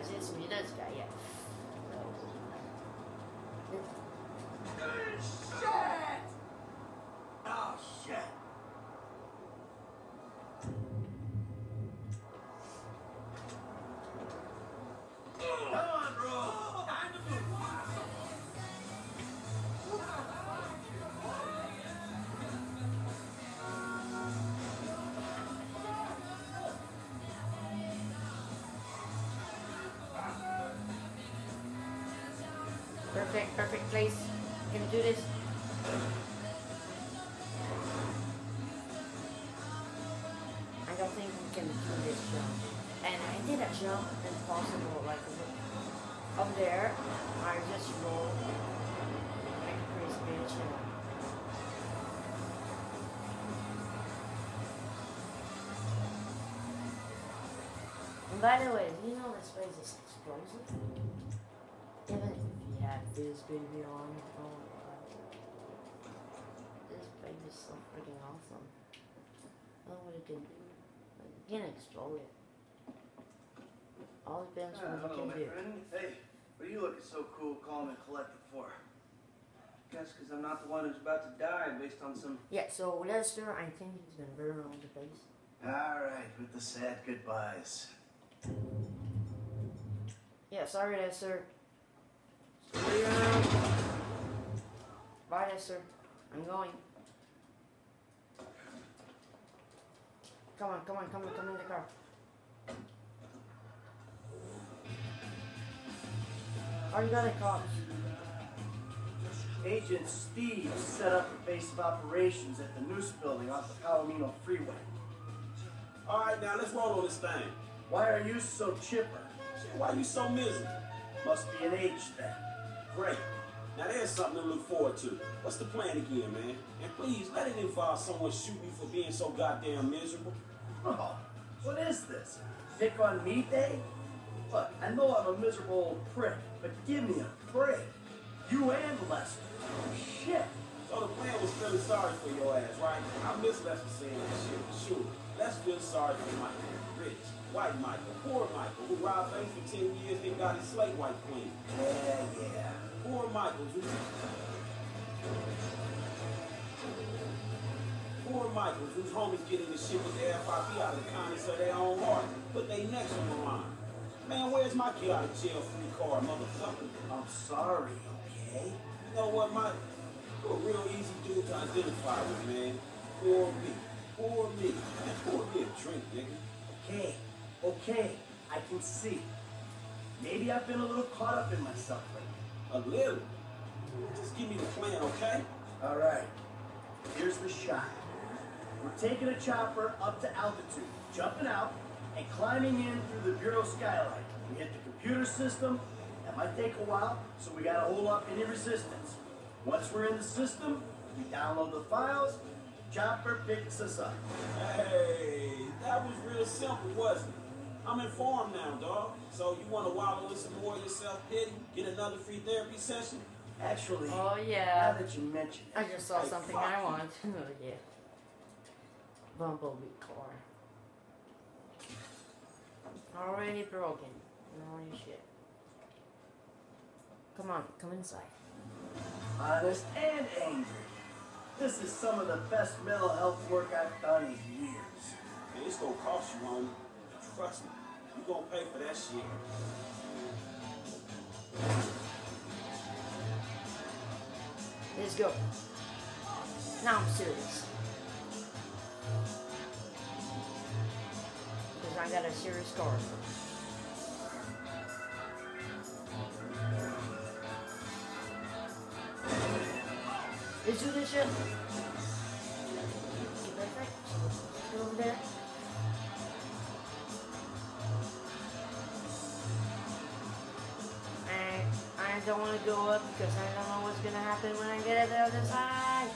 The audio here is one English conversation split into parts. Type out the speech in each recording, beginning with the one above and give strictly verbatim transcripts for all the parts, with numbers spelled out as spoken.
guys, it's me, this guy, yeah. Shit! Oh, shit. Come on, bro. Time to move. Perfect, perfect place. We're gonna do this. I don't think we can do this jump. And I did a jump impossible, like up there. I just rolled like a crazy bitch. And by the way, do you know this place is explosive? Even if you have this baby on, oh my god. This place is so freaking awesome. I don't know what it can do. Like, it can explode it. All depends Ah, on what hello, it my can do. friend. Hey, what are you looking so cool, calm, and collected for? Guess because I'm not the one who's about to die based on some... Yeah, so Lester, I think he's gonna burn all the place. Alright, with the sad goodbyes. Yeah, sorry Lester. See you around. Bye Lester. I'm going. Come on, come on, come on, come in the car. Oh, you got a cops. Agent Steve set up a base of operations at the Noose building off the Palomino Freeway. Alright, now let's roll on this thing. Why are you so chipper? Shit, why you so miserable? Must be an age thing. Great. Now there's something to look forward to. What's the plan again, man? And please, let it involve someone shooting you for being so goddamn miserable. Oh, what is this? Pick on me day? Look, I know I'm a miserable old prick, but give me a break. You and Lester. Shit. So the plan was feeling sorry for your ass, right? I miss Lester saying that shit, for sure. Let's feel sorry for Michael. Rich, white Michael, poor Michael, who robbed banks for ten years and got his slate wiped clean. Yeah, yeah. Poor Michael, who... Poor Michaels, whose homies get in the shit with the F I B out of the kindness of their own heart, put they necks on the line. Man, where's my kid out of jail free card, motherfucker? I'm sorry, okay? You know what, Mike? You're a real easy dude to identify with, man. Poor me. Poor me. Man, pour me a drink, nigga. Okay, okay, I can see. Maybe I've been a little caught up in myself lately. A little. Just give me the plan, okay? All right, here's the shot. We're taking a chopper up to altitude, jumping out, and climbing in through the Bureau skylight. We hit the computer system. That might take a while, so we gotta hold up any resistance. Once we're in the system, we download the files, chopper picks us up. Hey, that was real simple, wasn't it? I'm informed now, dog. So you want to wallow in some more of your self-pity? Get another free therapy session? Actually, Oh now yeah. that you mention it, I just saw Hey, something fuck I you. want. Oh yeah. Bumblebee car. Already broken. Holy shit. Come on, come inside. honest and angry. This is some of the best mental health work I've done in years. Man, it's gonna cost you, homie. Trust me. You gonna pay for that shit. Let's go. Now I'm serious. Because I got a serious car. Let's do this shit. Okay, perfect. Go over there. I, I don't want to go up because I don't know what's going to happen when I get at the other side.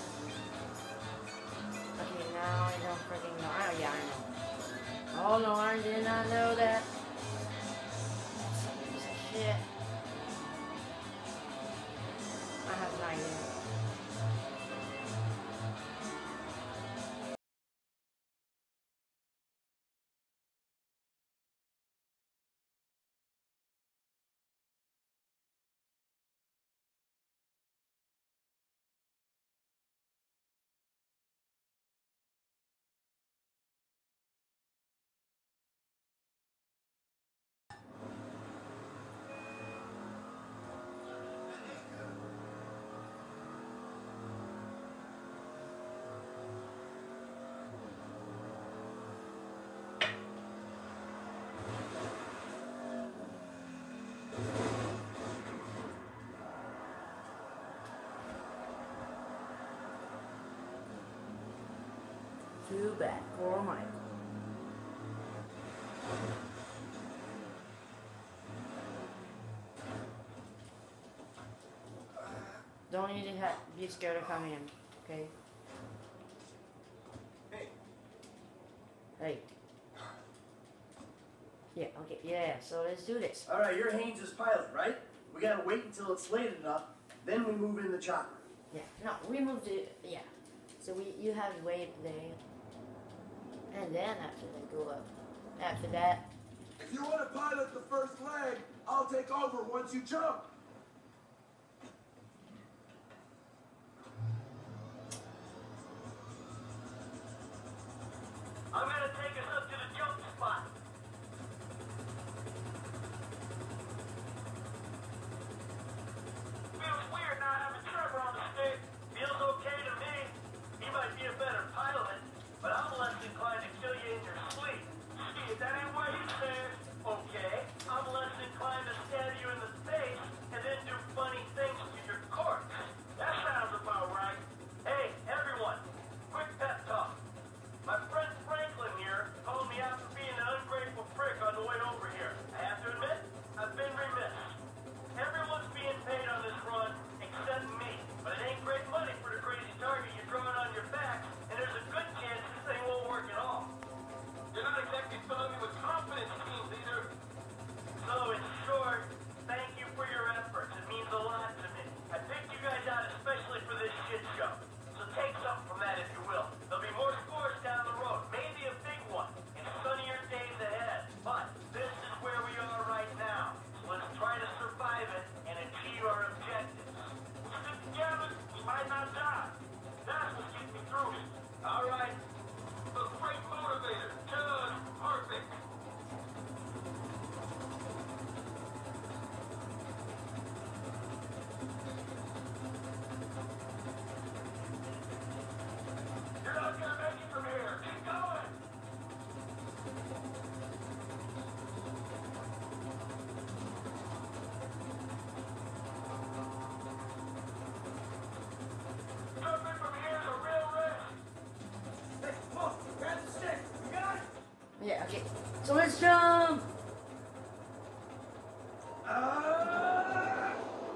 Okay, now I don't freaking know. Oh, yeah, I know. Oh, no, I did not know that. That's a piece of shit. I have no idea. Too bad. Poor Michael. Don't need to ha be scared to come in, okay? Hey. Hey. Yeah, okay, yeah, so let's do this. All right, you're Haynes' pilot, right? We gotta wait until it's late enough, then we move in the chopper. Yeah, no, we moved it, yeah. So we, you have to wait there. And then after they go up. After that. If you want to pilot the first leg, I'll take over once you jump. I'm gonna take us up to the jump spot. Feels weird not having Trevor on the stick. Feels okay to me. He might be a better pilot, but I'm less inclined to kill you in your sleep. See, that ain't what he said. Okay, I'm less inclined to stab you in the face and then do funny things to your corpse. That sounds about right. Hey, everyone, quick pep talk. My friend Franklin here called me out for being an ungrateful prick on the way over here. I have to admit, I've been remiss. Everyone's being paid on this run except me. But it ain't great money for the crazy target you're drawing on your back, and there's a good chance this thing won't work at all. You're not exactly filling me with confidence, team leader. So, in short, thank you for your efforts. It means a lot to me. I picked you guys out especially for this shit show. So take something from that if you will. There'll be more scores down the road, maybe a big one, in sunnier days ahead. But this is where we are right now. So let's try to survive it and achieve our objectives. We'll stick together, we might not die. That's what's keeping me through it. All right. A great motivator. Just perfect. You're not gonna make it from here. Keep going. Jumping from here is a real risk. Hey, Paul, grab the stick. You got it? Yeah, okay. So let's jump! Ah!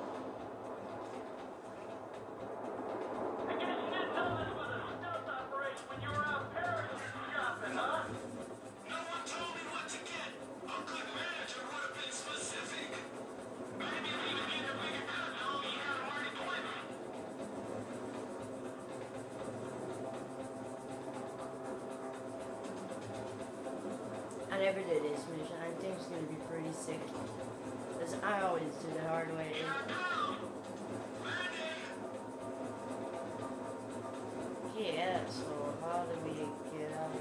I guess you didn't know this was a stealth operation when you were out parachute shopping, huh? No one told me what to get. A good manager would have been specific. Maybe if he could get a bigger gun, he had a right equipment. I never did this mission. I think it's gonna be pretty sick. Because I always do the hard way. Yeah, so how do we get out?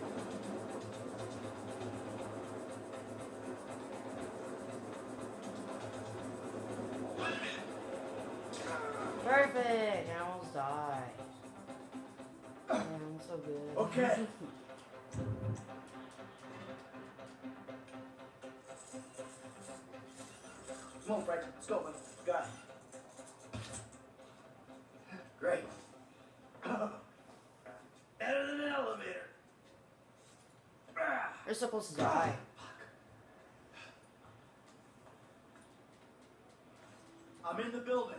Perfect! I almost died. Man, I'm so good. Okay. Come on, Frank. Let's go, man. Got it. Great. Better than an elevator. Ah. You're supposed to die. I'm in the building.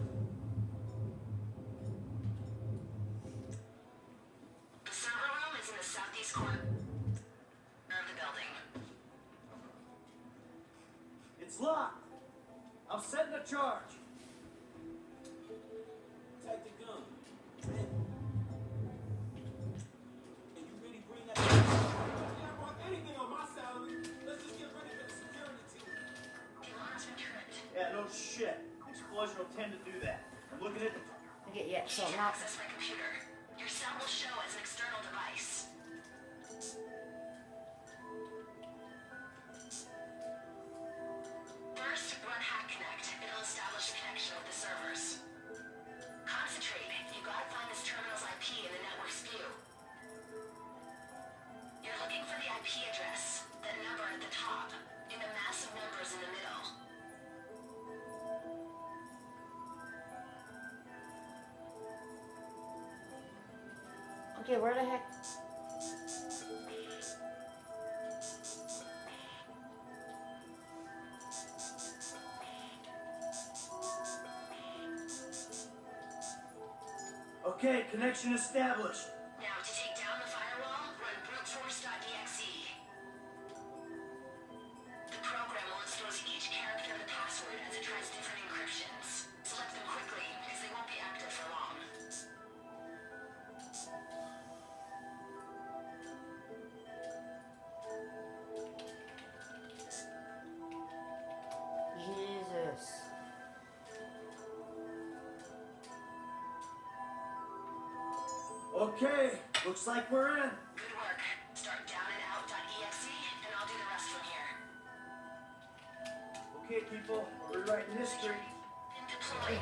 The server room is in the southeast corner of the building. It's locked. I'm setting a charge. Take the gun. Man. And you really bring that? Yeah, I want anything on my salary. Let's just get rid of the security team. The alarm's been tripped. Yeah, no shit. Explosion will tend to do that. I'm looking at the... Okay, yeah, so Can't now. access my computer. Your cell will show as an external device. First, run Hack Connect. It'll establish a connection with the servers. Concentrate. You gotta find this terminal's I P in the network's view. You're looking for the I P address, that number at the top, and the massive numbers in the middle. Okay, where the heck? Okay, connection established. Now, to take down the firewall, run bruteforce.exe. The program will expose each character the password as it tries different encryptions. Select them quickly, because they won't be active for long. Jesus. Okay, looks like we're in. Good work. Start down and out.exe, and I'll do the rest from here. Okay, people, we're rewriting history. Deployed.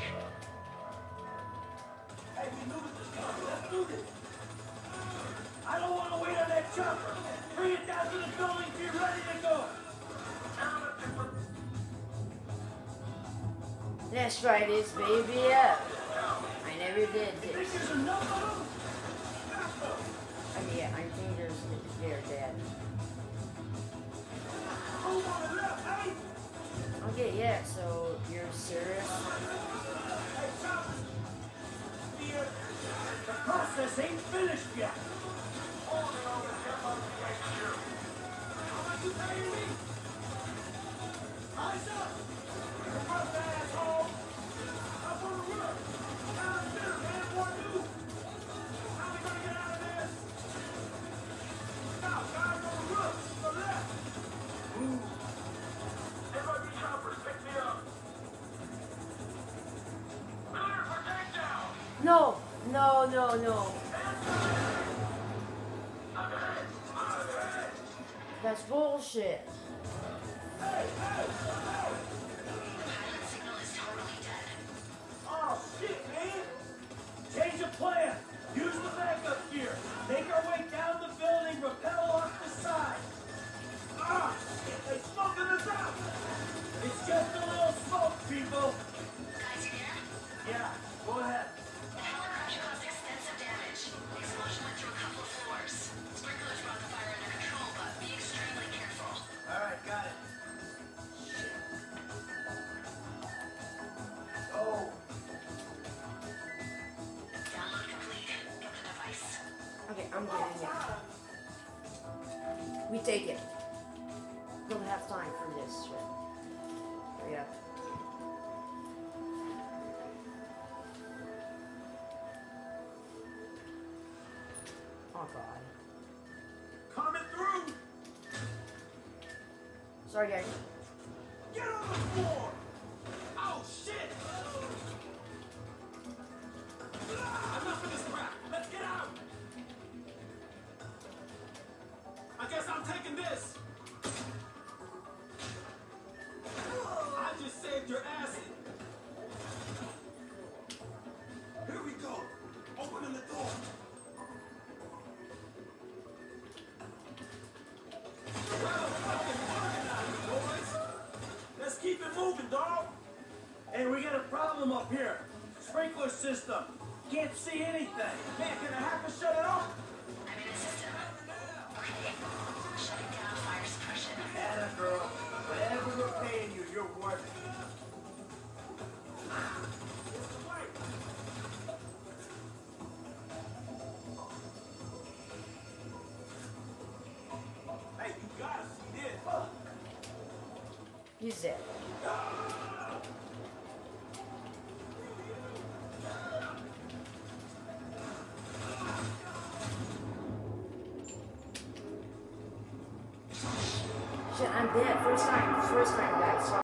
Hey, we knew this was coming. Let's do this. I don't want to wait on that chopper. Bring it down to the building if you're ready to go. That's right, it's baby up. I never did You think this. there's enough of them? I mean, yeah, I think there's they're dead. Move on the left, hey! Okay, yeah, so you're serious? Hey, choppers! Here. The process ain't finished yet. How much you paying me? Eyes up! Rough asshole! Up on the roof! Down there, man, more news! How we gonna get out of this? Now, guys on the roof, to the left! Move. Everybody choppers, pick me up! Clear for takedown! No, no, no, no. That's bullshit. Hey, hey, hey! The pilot signal is totally dead. Oh, shit, man! Change of plan. Use the backup gear. Make our way down the building, rappel off the side. Ah! They smoking us out! It's just a little smoke, people. Guys, you there? Yeah, go ahead. The helicopter caused extensive damage. The explosion went through a couple of floors. Sprinklers brought the fire under control, but be extremely careful. All right, got it. Shit. Oh, Download complete. Get the device. Okay, I'm getting it. We take it. Don't have time for this shit. Hurry up. Oh god. Coming through! Sorry guys. Get on the floor! Oh, shit! Enough of this crap! Let's get out! I guess I'm taking this! I just saved your acid! Here we go! Opening the door! Well, fucking organized, boys! Let's keep it moving, dog! hey, we got a problem up here. Sprinkler system. Can't see anything. Man, can a hacker shut it off? I'm in the system. Okay. Shutting down fire suppression. Atta girl. Whatever we're paying you, you're worth it. It's the way. Hey, you gotta see this. He's dead. Shit, I'm dead. First time. First time, guys.